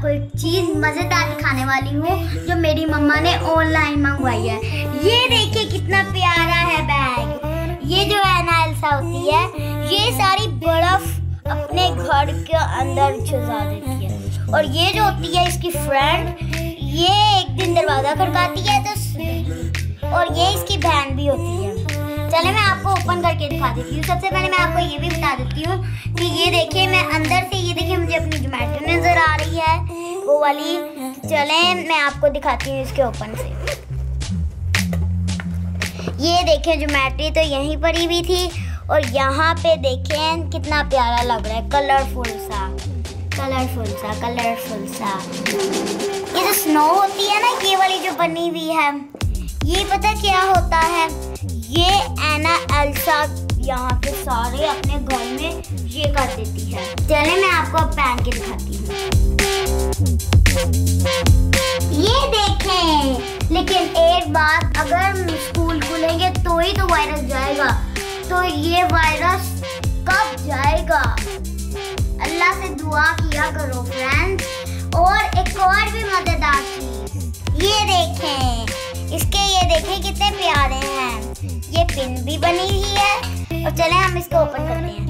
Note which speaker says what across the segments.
Speaker 1: आपको एक चीज मजेदार दिखाने वाली हूँ जो मेरी मम्मा ने ऑनलाइन मंगवाई है। ये देखिए कितना प्यारा है बैग। ये जो है ना एल्सा होती है, ये सारी बर्फ अपने घर के अंदर छुपा देती है। और ये जो होती है इसकी फ्रेंड, ये एक दिन दरवाजा खड़काती है तो, और ये इसकी बहन भी होती है। चले मैं आपको ओपन करके दिखा देती हूँ। सबसे पहले मैं आपको ये भी बता देती हूँ कि ये देखिए मैं अंदर से, ये देखिए मुझे अपनी जोमेटो नजर आ रही है वो वाली। चले मैं आपको दिखाती हूँ इसके ओपन से। ये देखिए जोमेटो तो यहीं पड़ी हुई थी और यहाँ पे देखें कितना प्यारा लग रहा है, कलरफुल सा। ये जो स्नो होती है ना, ये वाली जो बनी हुई है, ये पता क्या होता है, ये एना एल्सा यहाँ पे सारे अपने घर में ये कर देती है। चले मैं आपको पहन के दिखाती हूँ। ये देखें, लेकिन एक बात, अगर स्कूल खुलेंगे तो ही तो वायरस जाएगा। तो ये वायरस कब जाएगा? अल्लाह से दुआ किया करो फ्रेंड्स। और एक और भी मजेदार चीज, ये देखें, इसके ये देखें कितने प्यारे हैं। ये पिन भी बनी हुई है। और चले हम इसको ओपन करते हैं।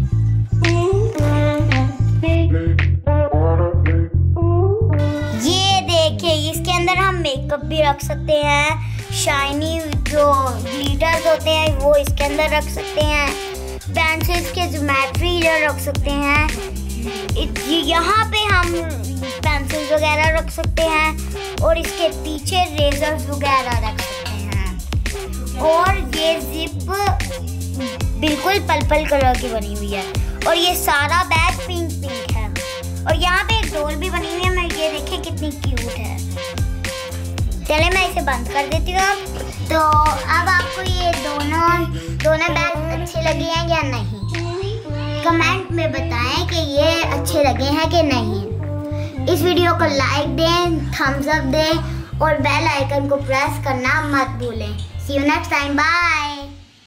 Speaker 1: ये देखिए, इसके अंदर हम मेकअप भी रख सकते हैं, शाइनी जो ग्लिटर्स होते हैं वो इसके अंदर रख सकते हैं, पेंसिल्स के ज्योमेट्री रख सकते हैं, यहाँ पे हम पेंसिल्स वगैरह रख सकते हैं, और इसके पीछे रेजर्स वगैरह रख सकते हैं। और ये जिप बिल्कुल पर्पल कलर की बनी हुई है और ये सारा बैग पिंक है। और यहाँ पे एक डोल भी बनी हुई है, मैं ये देखिए कितनी क्यूट है। चले मैं इसे बंद कर देती हूँ। तो अब आपको ये दोनों बैग अच्छे लगे हैं या नहीं, कमेंट में बताएं कि ये अच्छे लगे हैं कि नहीं। इस वीडियो को लाइक दें, थम्स अप दें और बेल आइकन को प्रेस करना मत भूलें। See you next time. Bye.